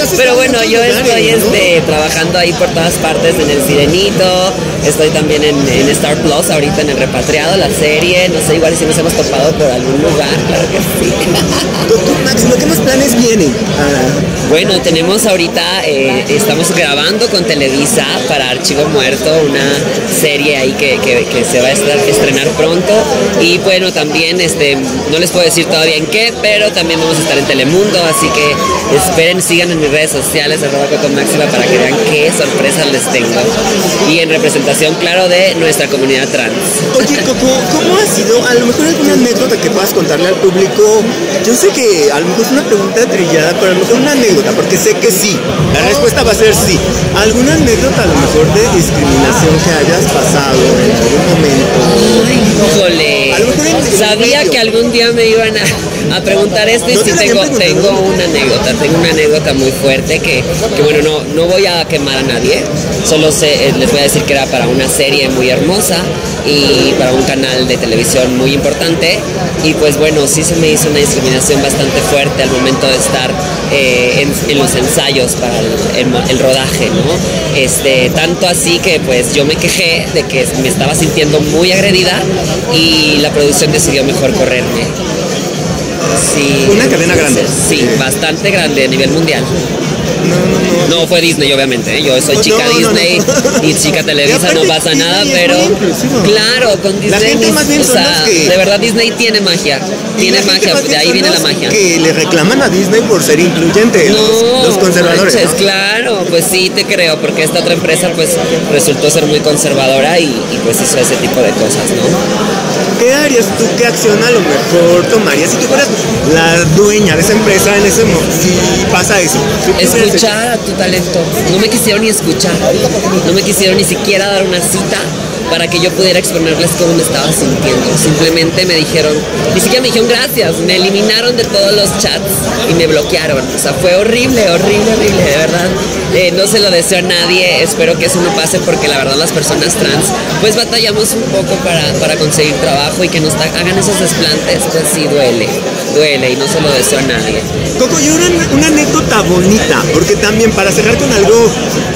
Pero bueno, yo estoy trabajando ahí por todas partes en El Sirenito, estoy también en Star Plus ahorita en El Repatriado, la serie, no sé, igual si nos hemos topado por algún lugar, claro que sí. Doctor Máximo, ¿qué más planes vienen? Bueno, tenemos ahorita, estamos grabando con Televisa para Archivo Muerto, una serie ahí que se va a estrenar pronto. Y bueno, también no les puedo decir todavía en qué, pero también vamos a estar en Telemundo, así que esperen, sigan en mis redes sociales, @cocomáxima, para que vean qué sorpresas les tengo. Y en representación, claro, de nuestra comunidad trans. Oye, Coco, ¿cómo ha sido? A lo mejor alguna anécdota que puedas contarle al público. Yo sé que a lo mejor es una pregunta trillada, pero a lo mejor una anécdota, porque sé que sí. La respuesta va a ser sí. ¿Alguna anécdota a lo mejor de discriminación que hayas pasado en algún momento? Ay, híjole. A lo mejor sabía que algún día me iban a preguntar esto y sí tengo una anécdota muy fuerte que bueno, no voy a quemar a nadie, solo les voy a decir que era para una serie muy hermosa y para un canal de televisión muy importante, y pues bueno, sí se me hizo una discriminación bastante fuerte al momento de estar en los ensayos para el rodaje, ¿no? Tanto así que pues yo me quejé de que me estaba sintiendo muy agredida y la producción decidió mejor correrme. Sí, una cadena grande. Sí, bastante grande a nivel mundial. No fue Disney, obviamente, ¿eh? Yo soy chica Disney y chica Televisa, no pasa nada, pero claro, con Disney, la gente más bien, o sea, de verdad Disney tiene magia, de ahí viene la magia. Que le reclaman a Disney por ser incluyente, los conservadores, manches, ¿no? Claro, pues sí te creo, porque esta otra empresa pues resultó ser muy conservadora y pues hizo ese tipo de cosas, ¿no? ¿Qué harías tú? ¿Qué acción a lo mejor tomarías si tú fueras la dueña de esa empresa en ese momento? Si pasa eso. Escuchar a tu talento. No me quisieron ni escuchar. No me quisieron ni siquiera dar una cita para que yo pudiera exponerles cómo me estaba sintiendo. Simplemente me dijeron, ni siquiera me dijeron gracias, me eliminaron de todos los chats y me bloquearon. O sea, fue horrible, de verdad. No se lo deseo a nadie, espero que eso no pase, porque la verdad las personas trans pues batallamos un poco para conseguir trabajo, y que nos hagan esos desplantes, pues sí duele y no se lo deseo a nadie. Coco, y una anécdota bonita, porque también para cerrar con algo,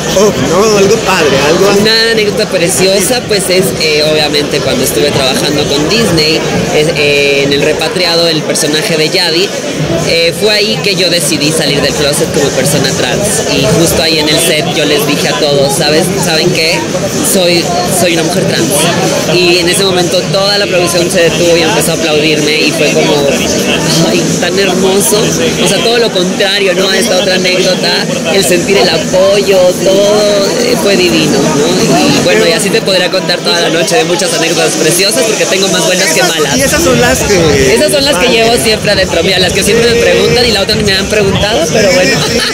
algo padre, Una anécdota preciosa, pues es obviamente cuando estuve trabajando con Disney, en El Repatriado, el personaje de Yadi, fue ahí que yo decidí salir del closet como persona trans, y justo ahí en el set yo les dije a todos, ¿saben qué? Soy una mujer trans. Y en ese momento toda la producción se detuvo y empezó a aplaudirme, y fue como, ay, tan hermoso. O sea, todo lo contrario, ¿no? A esta otra anécdota, el sentir el apoyo, todo fue divino, ¿no? Y bueno, y así te podría contar toda la noche de muchas anécdotas preciosas, porque tengo más buenas que malas. Y esas son las que llevo siempre adentro, mira, las que siempre me preguntan, y la otra ni me han preguntado, pero bueno.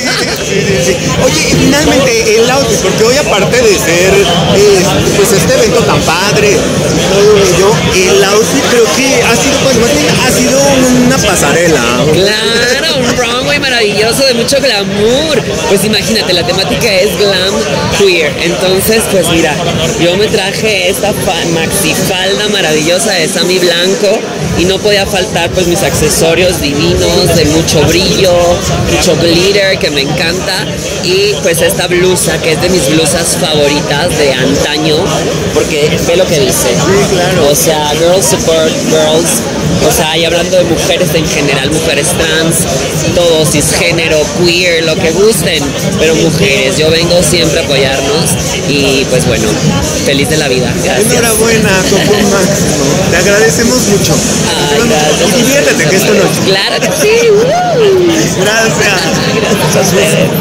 Sí. Oye, y finalmente el outfit, porque hoy, aparte de ser pues este evento tan padre y todo ello, el outfit creo que ha sido, pues más bien ha sido una pasarela. Claro, un runway maravilloso de mucho glamour. Pues imagínate, la temática es glam queer. Entonces, pues mira, yo me traje esta maxifalda maravillosa de Sammy Blanco, y no podía faltar pues mis accesorios divinos de mucho brillo, mucho glitter, que me encanta, y pues esta blusa que es de mis blusas favoritas de antaño, porque ve lo que dice. Sí, claro. O sea, girls support girls. O sea, y hablando de mujeres en general, mujeres trans, todo, cisgénero, queer, lo que gusten, pero mujeres, yo vengo siempre a apoyarnos, y pues bueno, feliz de la vida. Gracias. Enhorabuena, Coco Máximo. Te agradecemos mucho. Ay, gracias. Y diviértete, que esto no. Claro que sí. Gracias. Gracias a ustedes.